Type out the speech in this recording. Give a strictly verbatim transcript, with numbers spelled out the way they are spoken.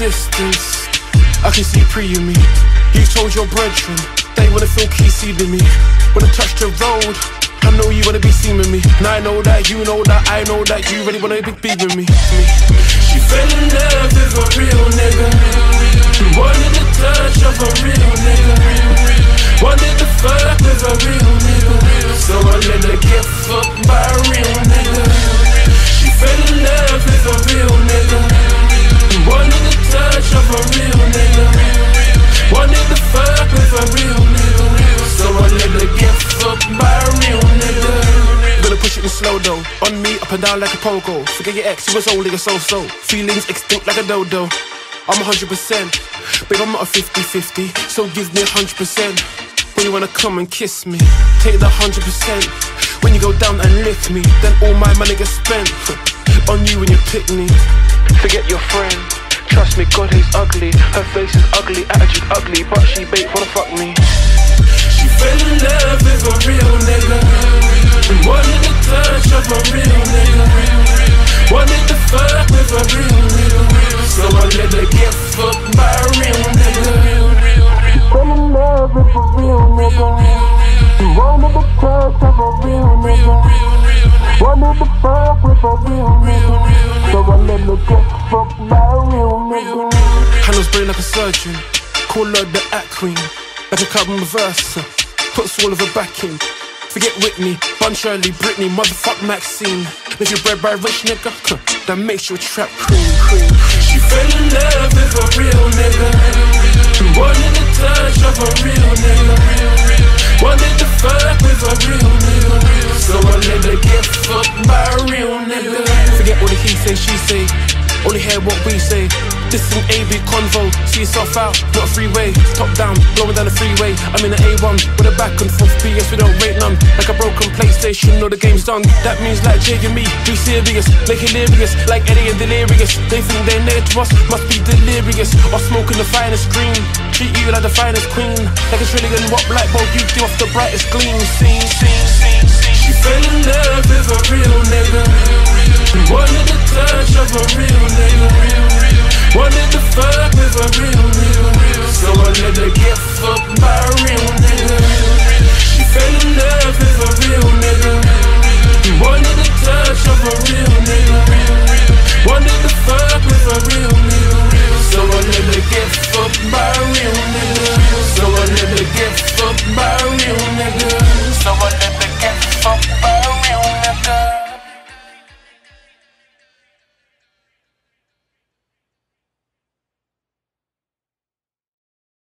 distance, I can see pre in me. You told your brethren they wanna feel key seeding me. When I touch the road, I know you wanna be seen with me. Now I know that, you know that, I know that you really wanna be big with me. She fell in love with a real nigga. She wanted the touch of a real nigga. Wanted to fuck with a real nigga. So I let her get fucked by a real nigga. She fell in love with a real nigga. She wanted the touch of a real nigga. Wanted to fuck with a real nigga. So I let her get fucked by a real nigga. Gonna push it in slow though. On me, up and down like a pogo. Forget your ex, he was only a so-so. Feelings extinct like a dodo. I'm a hundred percent. Babe, I'm not a fifty fifty. So give me a hundred percent. When you wanna come and kiss me, take the hundred percent. When you go down and lift me, then all my money gets spent on you when you pick me. Forget your friend. Trust me, God is ugly. Her face is ugly, attitude ugly, but she bait wanna fuck me. She fell in love with a real nigga. She wanted the touch of a real nigga. Wanted to fuck with a real nigga. So I let her get fucked by a real nigga. She fell in love with a real nigga. She wanted the touch of a real nigga. Wanted to fuck with a real nigga. So I let her get fucked by a real nigga. Handles brain like a surgeon. Call her the act queen. Like a carbon reverse. Puts all of her back in. Forget Whitney, Bun Shirley, Britney, motherfuck Maxine. If you're bred by a rich nigga, that makes you a trap queen. She fell in love with a real nigga. She wanted the touch of a real nigga. Wanted to fuck with a real nigga. So I let her get fucked by a real nigga. Forget all the he say, she say. Only hear what we say. This is an A B convo. See yourself out, not a freeway. Top down, blowing down the freeway. I'm in an A one with a back and forth B S. We don't rate none. Like a broken PlayStation, know the game's done. That means like Jay and me, be serious, make hilarious. Like Eddie and Delirious. They think they're near to us, must be delirious. Or smoking the finest green. Treat you like the finest queen. Like a trillion watt light bulb, you do off the brightest gleam. Scene, scene, scene, scene. She fell in love with a real nigga. Wanted the touch of a real nigga. Wanted to fuck with a real nigga. So I let her get fucked by